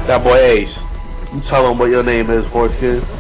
That boy Ace. You tell him what your name is, Foreskin.